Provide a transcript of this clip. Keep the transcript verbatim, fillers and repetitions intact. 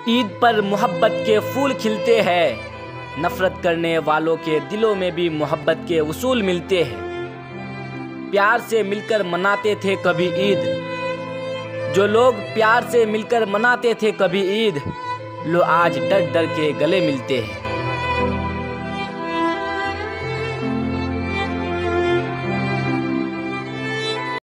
ईद पर मोहब्बत के फूल खिलते हैं, नफरत करने वालों के दिलों में भी मोहब्बत के उसूल मिलते हैं। प्यार से मिलकर मनाते थे कभी ईद, जो लोग प्यार से मिलकर मनाते थे कभी ईद, लो आज डर डर के गले मिलते हैं।